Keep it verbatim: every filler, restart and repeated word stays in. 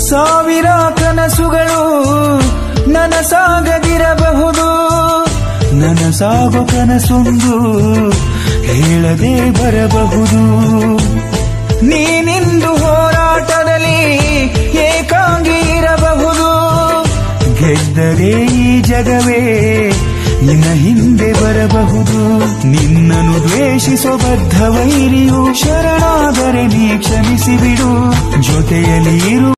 ಸಾವಿರ ಕನಸುಗಳು ನನಸಾಗದಿರಬಹುದು, ನನಸಾಗೋ ಕನಸೊಂದು ಹೇಳದೆ ಬರಬಹುದು. ನೀನಿಂದು ಹೋರಾಟದಲ್ಲಿ ಏಕಾಂಗಿ ಇರಬಹುದು, ಗೆದ್ದರೆ ಈ ಜಗವೇ ನಿನ್ನ ಹಿಂದೆ ಬರಬಹುದು. ನಿನ್ನನ್ನು ದ್ವೇಷಿಸೋ ಬದ್ಧ ವೈರಿಯು ಶರಣಾದರೆ ನೀ ಕ್ಷಮಿಸಿ ಬಿಡು, ಜೊತೆಯಲ್ಲಿ ಇರು.